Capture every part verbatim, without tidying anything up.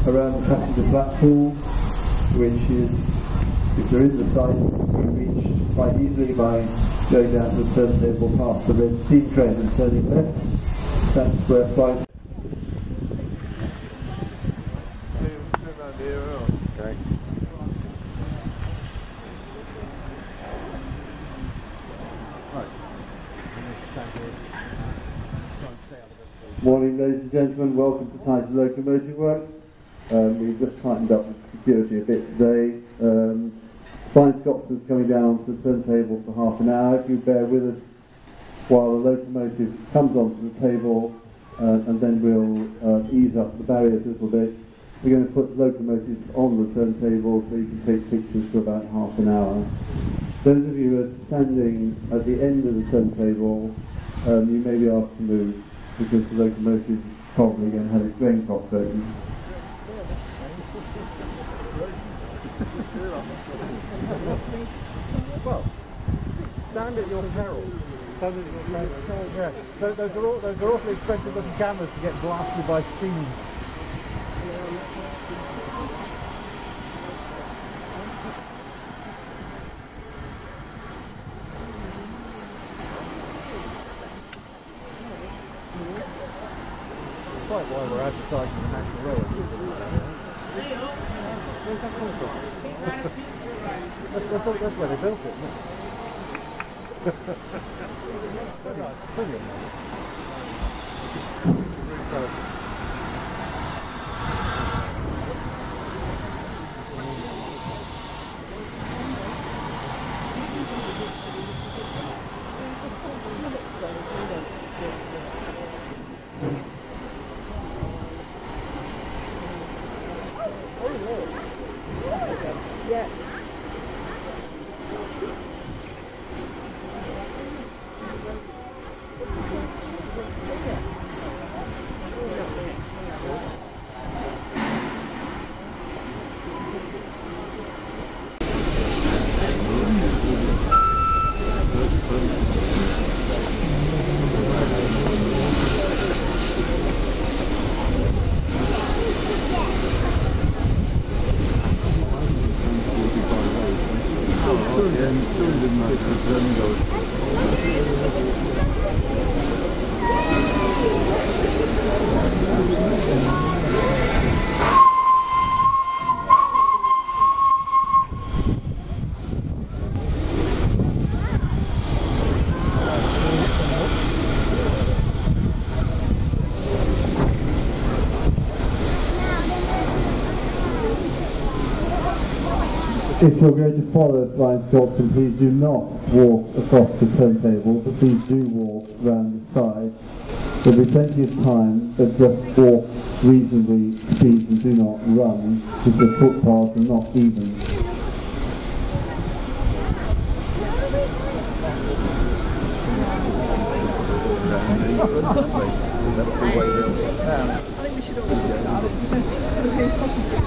around the passenger platform, which is, if they're in the site, can be reached quite easily by going down the turntable past the red steam train and turning left. That's where flights. Okay. Morning, ladies and gentlemen. Welcome to Tyseley Loco Works. Um, we've just tightened up security a bit today. Um, Flying Scotsman's coming down to the turntable for half an hour. If you bear with us while the locomotive comes onto the table, uh, and then we'll uh, ease up the barriers a little bit. We're going to put the locomotive on the turntable so you can take pictures for about half an hour. Those of you who are standing at the end of the turntable, um, you may be asked to move because the locomotive is probably going to have its raincock open. Well, stand at your peril. Stand at your peril. Yeah. Those, those, are all, those are awfully expensive looking cameras to get blasted by steam. Quite why we're advertising the National Railway. Where's that coming from? that's, that's, that's where they built it, isn't it? Plenty of money. Yeah. If you're going to follow Flying Scotsman, please do not walk across the turntable, but please do walk round the side. There'll be plenty of time, but just walk reasonably speed and do not run, because the footpaths are not even. I think we should all start.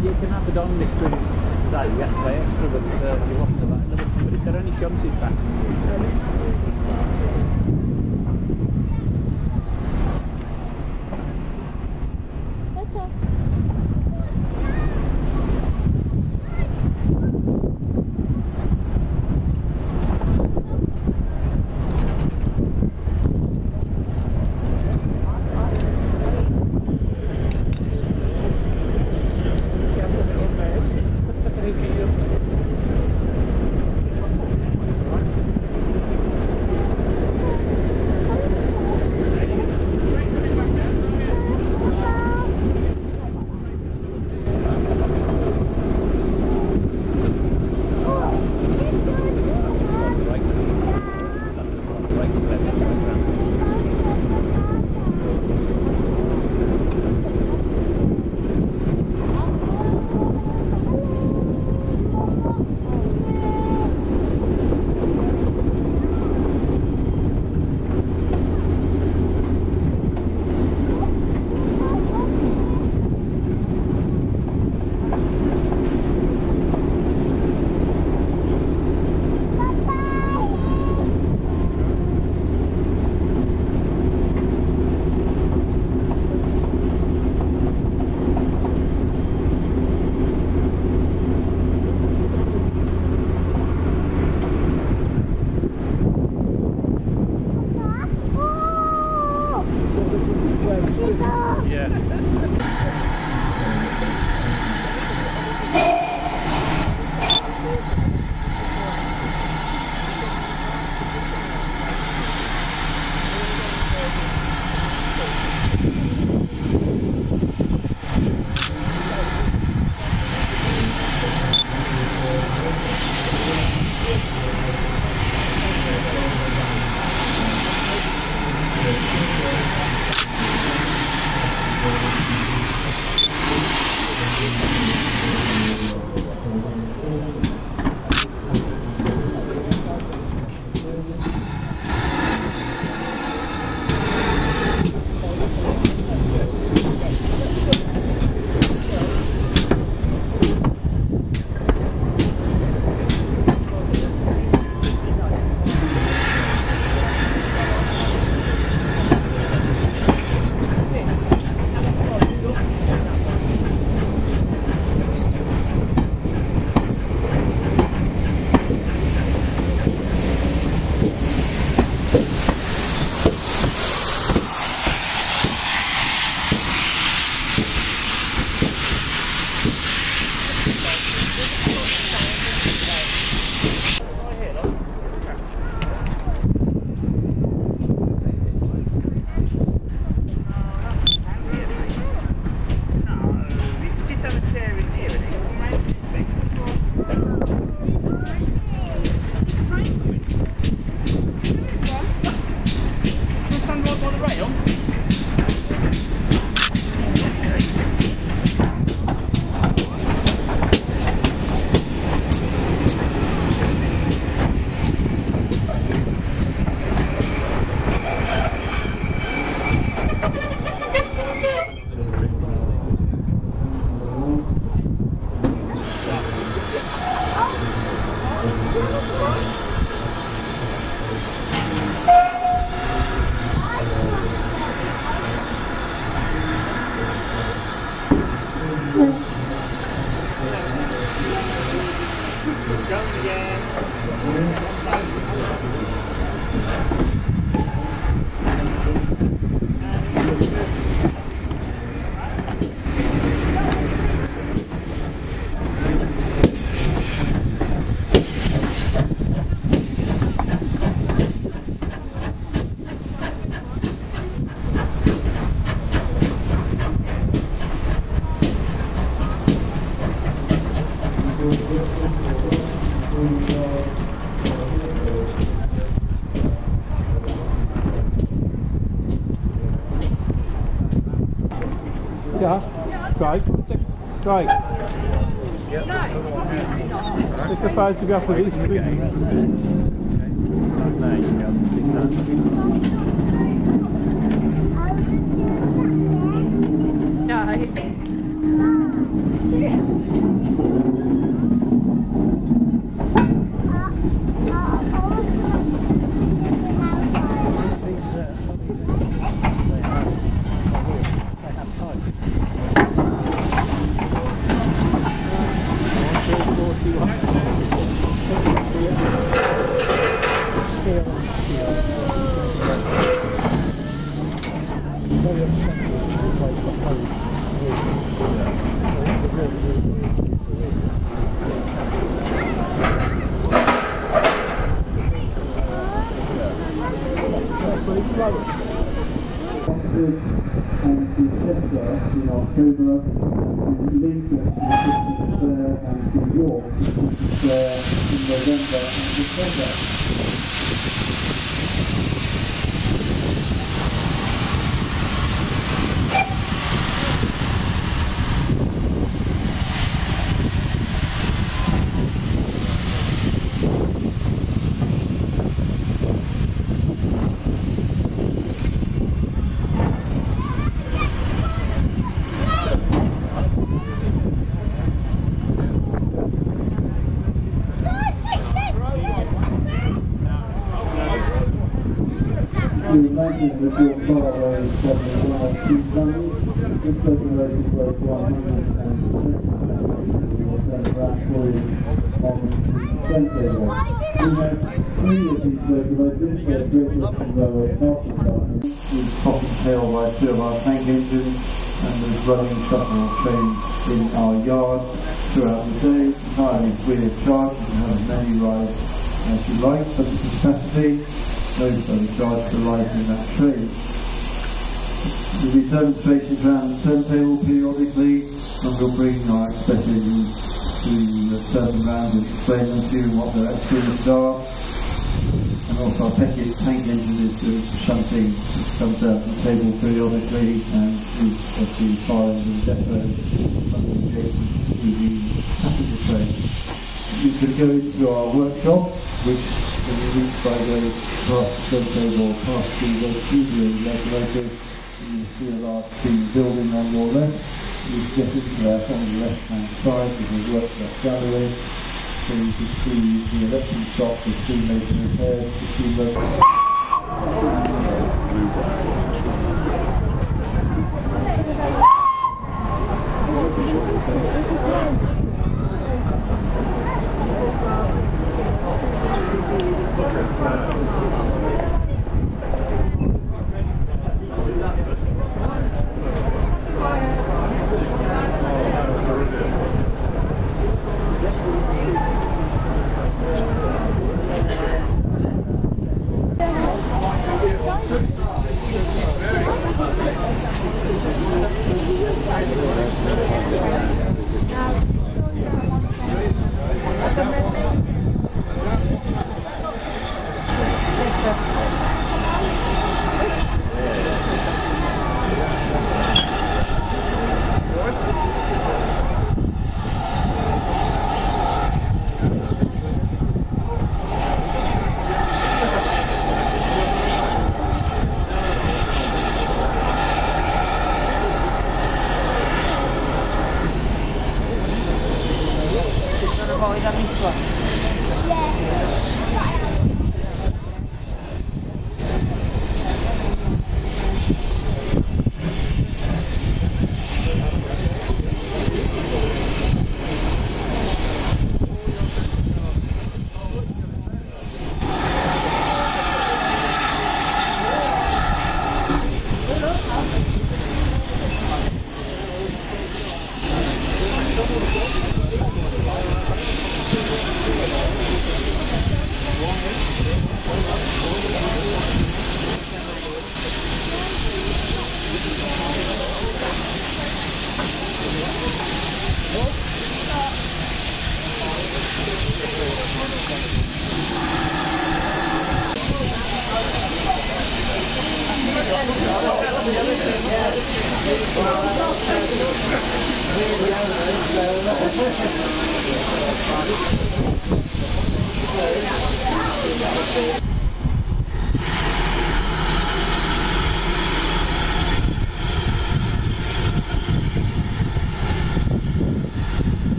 you can have the diamond experience today, you have to pay extra, but uh, you lost the back. But if they're only jumping back, Ja, kijk, kijk. Take the photograph of each tree. Yeah. October, to Lincoln Christmas Fair, and to York Christmas Fair in November and December. You imagine that your car weighs probably one or two tons. This locomotive weighs one hundred twenty tons for you on the turntable. We have three of these locomotives. They're Great Western Railway Castle Garden, with top and tail by two of our tank engines, and there's running shuttle trains in our yard throughout the day, entirely free of charge. You can have as many rides as you like, subject to capacity. Nobody charged for rides in that train. There'll be demonstrations around the turntable periodically, and we'll bring our express engines to turn them around and explain them to you what their experiences are. And also our Peckett tank engine is doing shunting, which comes out from the table periodically and is actually following the depot adjacent to the passenger train. You can go into our workshop, which when you reach by going past the turntable or past the studio locomotive, you see a large green building on your left. You get into that on the left hand side with the workshop gallery, so you can see the electric shop, the steam making repairs, the steam locomotive.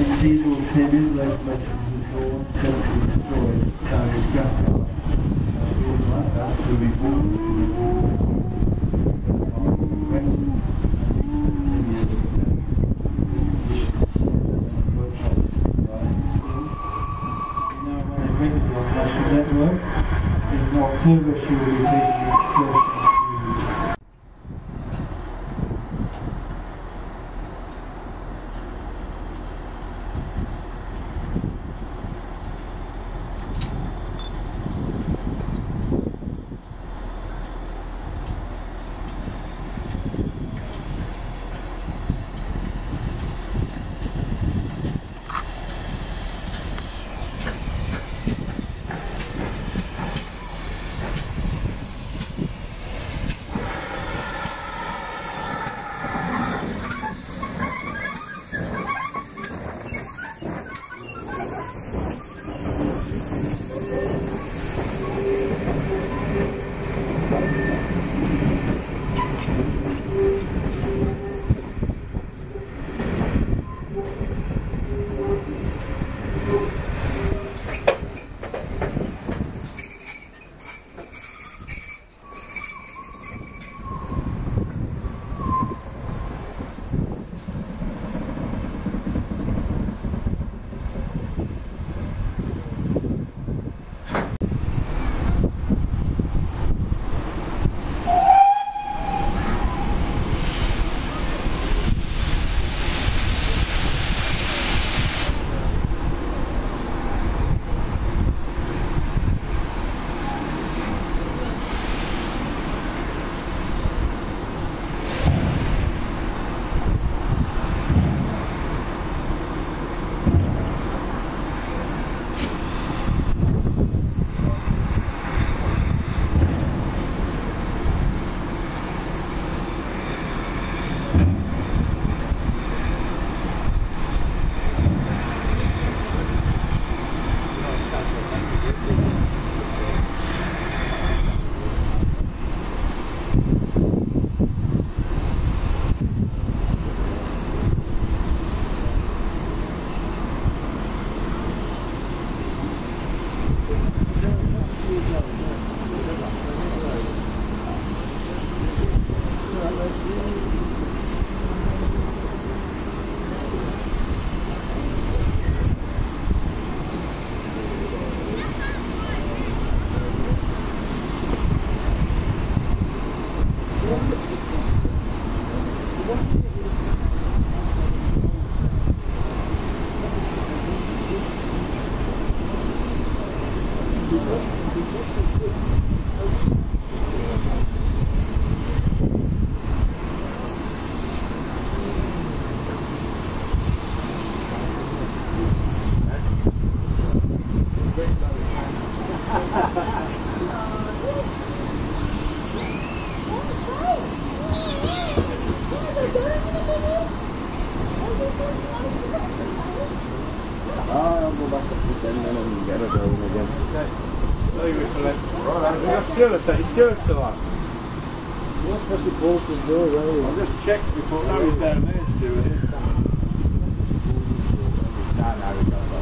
diesel tin in locomotive control, totally destroyed, carries gas power. Uh, we wouldn't like that, so we bought network. In October she will be taking excursions to I'll go back up to ten and then get her going again. Okay. No, you wish to let. Right, you're sure that he's sure still on. You're supposed to bolt the door, right? I'll just check before now he's down there to do it. No, no, he's not.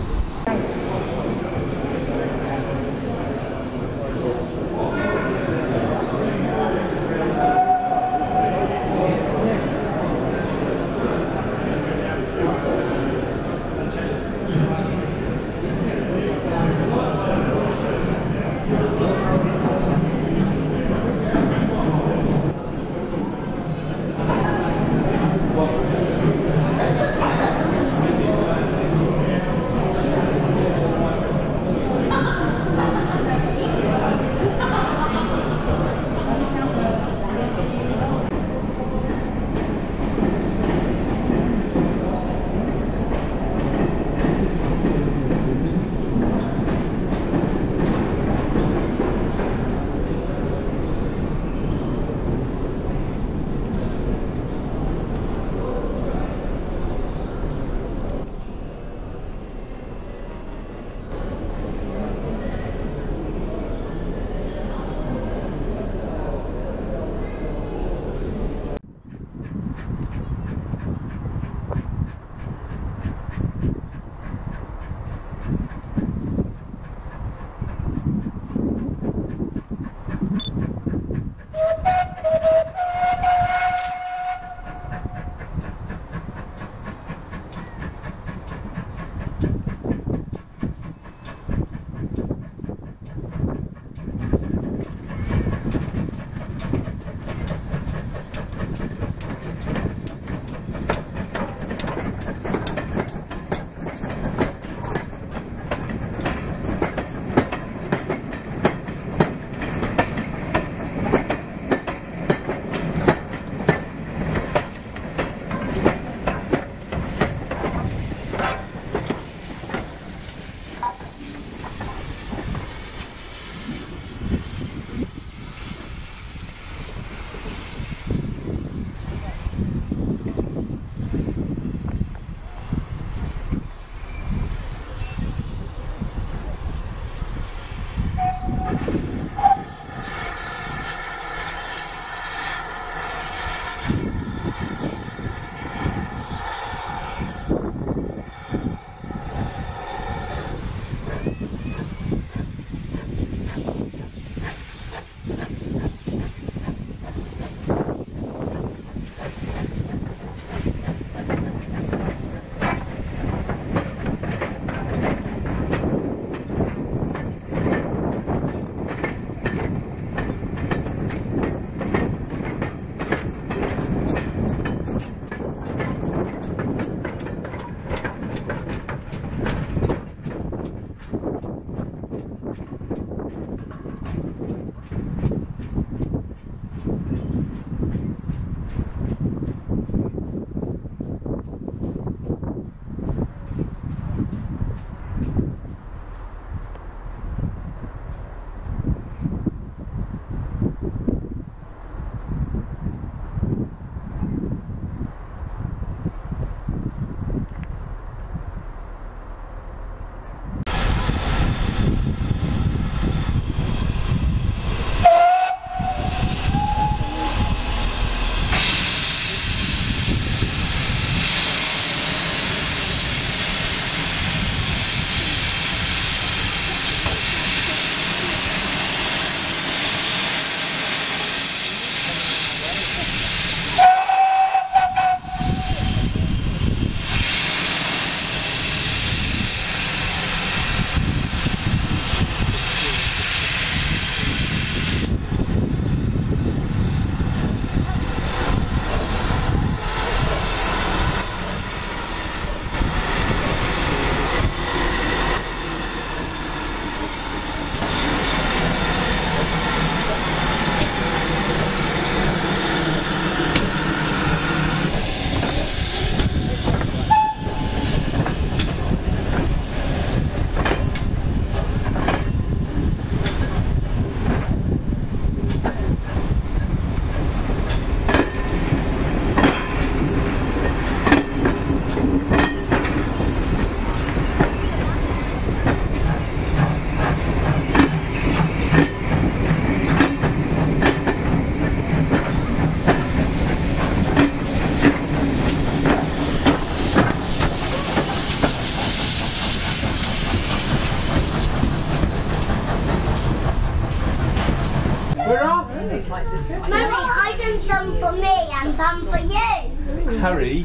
Mummy, I done some for me and some for you. Harry,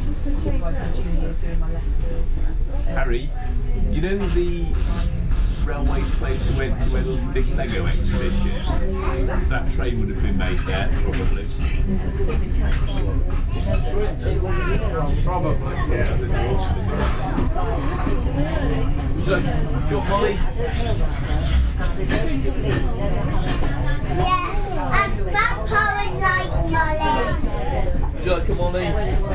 Harry, you know the railway place we went to where there was a big Lego exhibition? That train would have been made there, probably. Probably. Yeah, the doors would have been there. Do you want Molly? Yeah, and that power's like Molly. Would you like a Molly?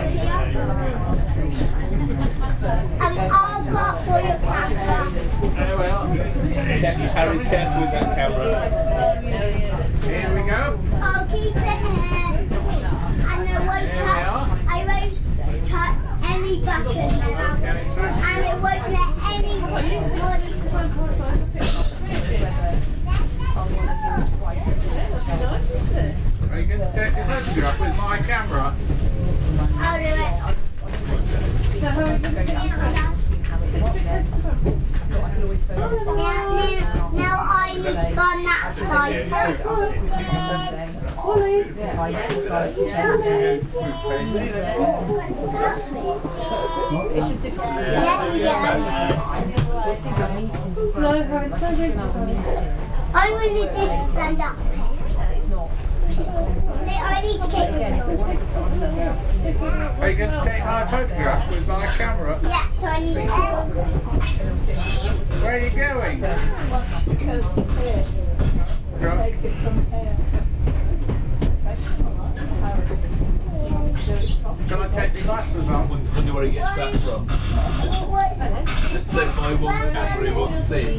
And I'll go for your camera. Very well. Harry, careful with that camera. Here we go. I'll keep it here. And I won't touch, I won't touch any button now. And it won't let anybody. Are you going to take a photograph with my camera? I'll do it. Now, now, now I need to go on that side. It's just different. There we go. There's things like meetings as well. So like you can have a meeting. I want to just stand up. It's not. I need to take Again, if it's really Are you going to take my photograph with my camera? Yeah, so I need to go. Where are you going? Go. take it from here. Can I take the glasses off? Wonder where he gets that from. Take my one camera, he wants six.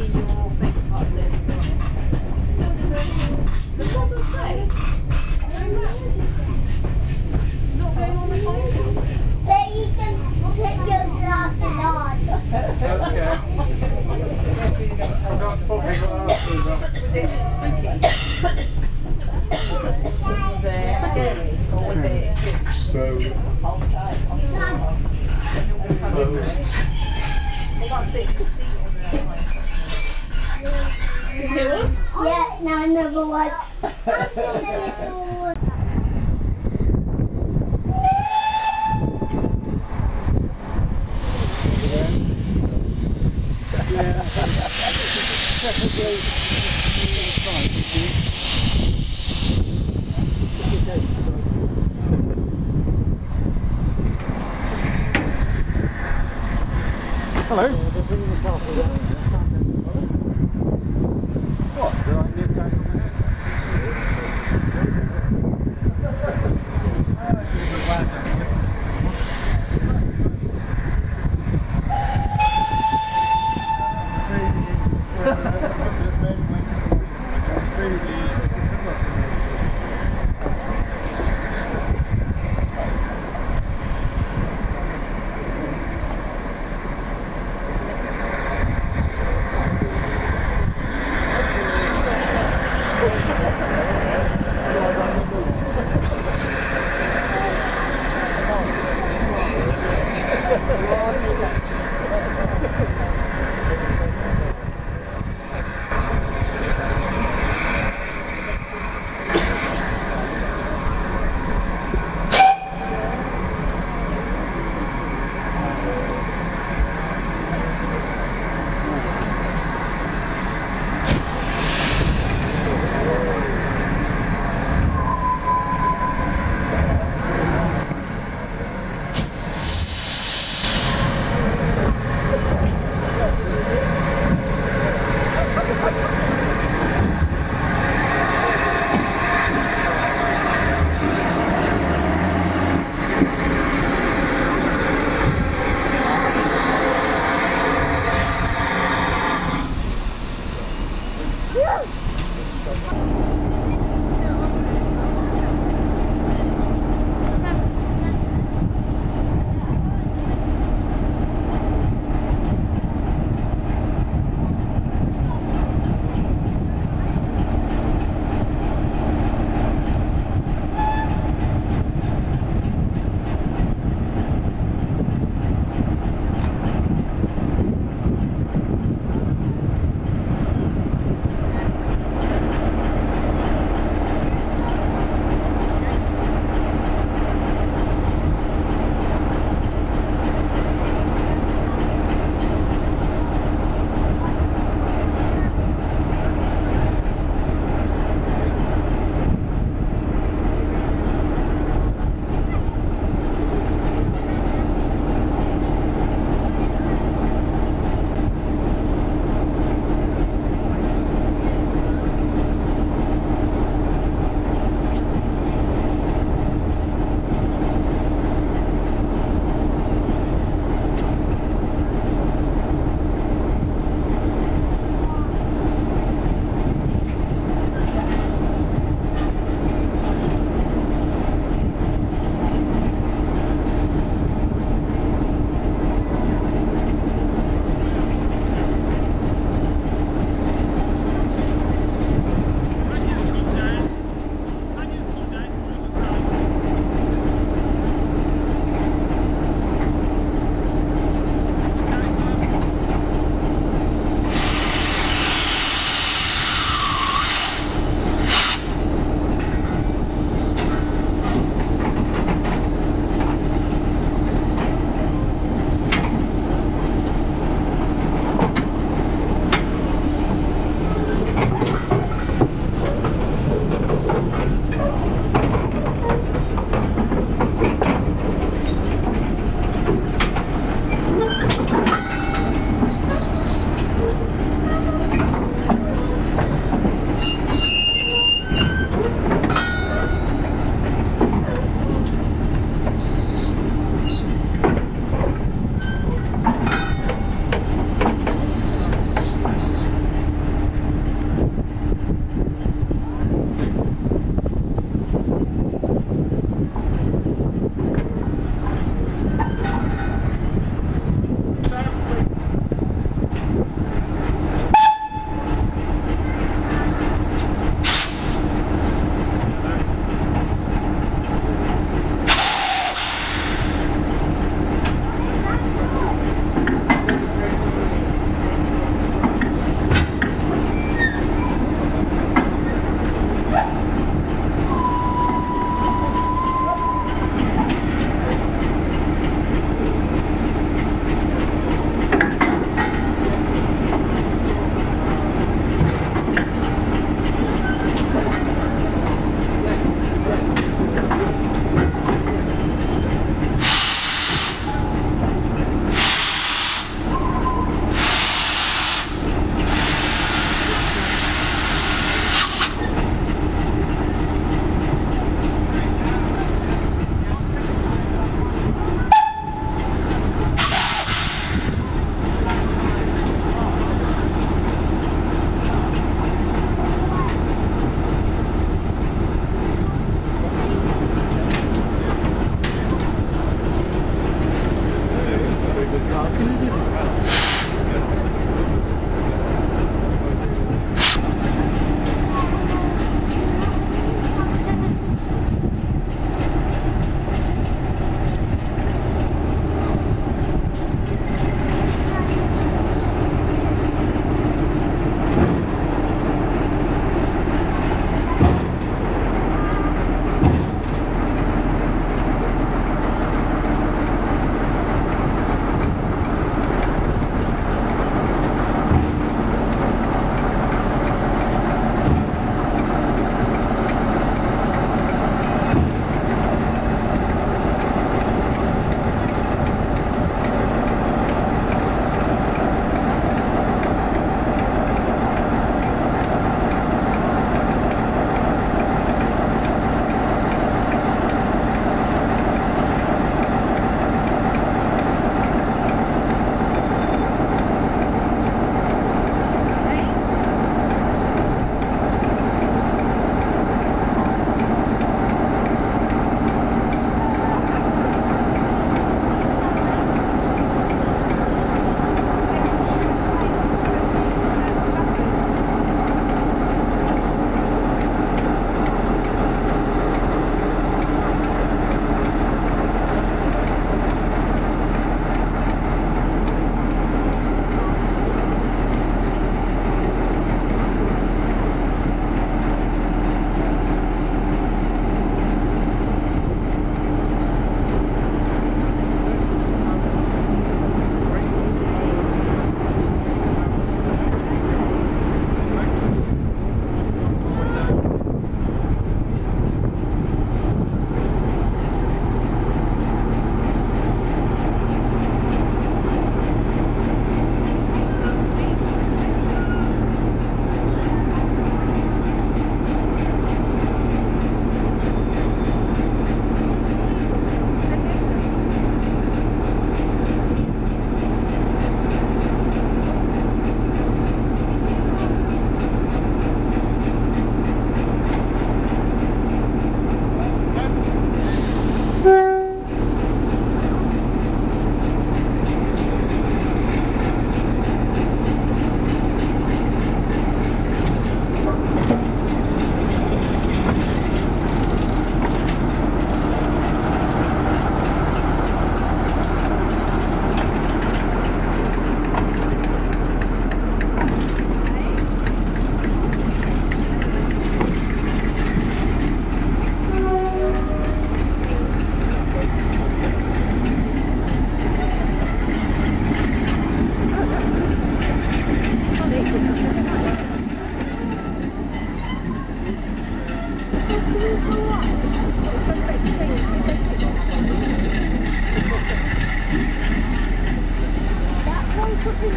Not going on the phone. Then you can put your glasses on. Okay. I'm going to put my glasses on. Was it spooky? Was it scary? Or was it good? So, Hold tight, hold tight. They got a seat, seat on the line. Yeah, now another one. I've seen a little. Hello. What? Do I live down on the head?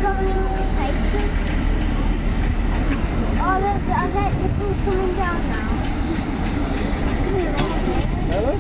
Oh, look, I bet the pool's coming down now. Hello?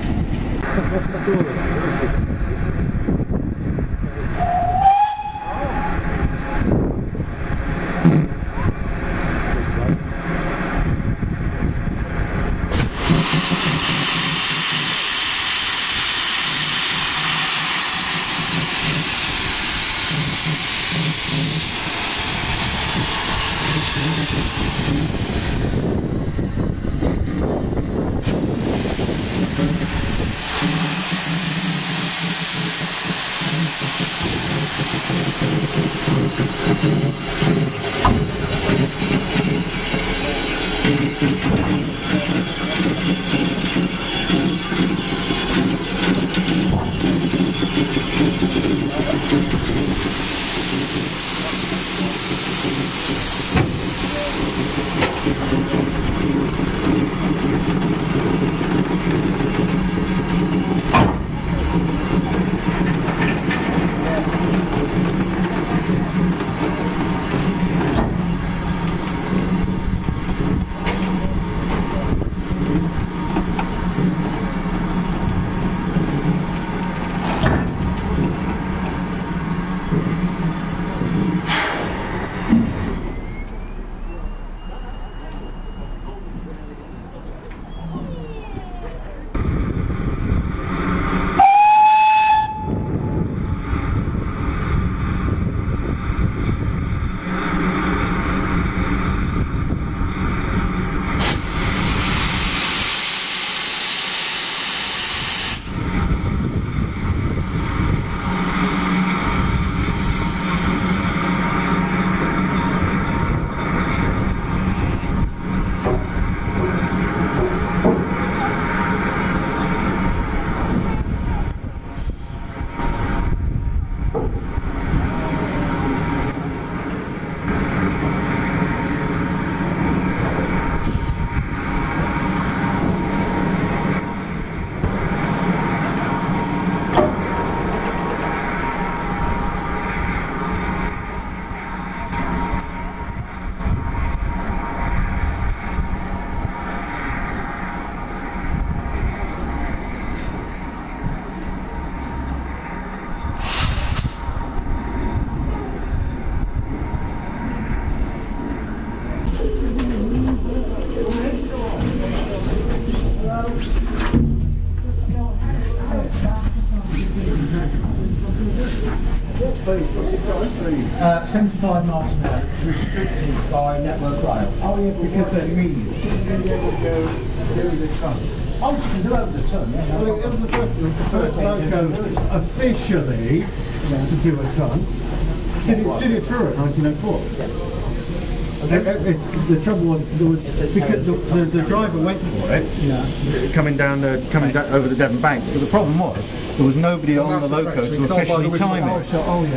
Uh, seventy-five miles an hour, it's restricted by Network Rail. Oh yeah, because they're mean. Over the ton. Oh, you can do over the ton, yeah. Well, it was the first, it was the first loco officially yeah. to do a ton. City, City of Truro, nineteen oh four. It, it, it, the trouble was, there was because the, the, the driver went for it, yeah. coming down the coming down over the Devon banks. But the problem was there was nobody on the loco to officially time it.